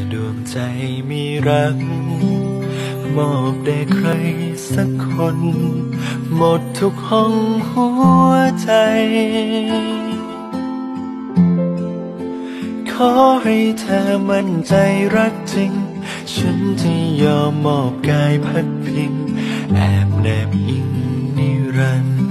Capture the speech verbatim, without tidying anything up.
ดวงใจมีรักมอบแด่ใครสักคนหมดทุกห้องหัวใจขอให้เธอมั่นใจรักจริงฉันจะยอมมอบกายพัดพิงแอบแนบอิงนิรันดร์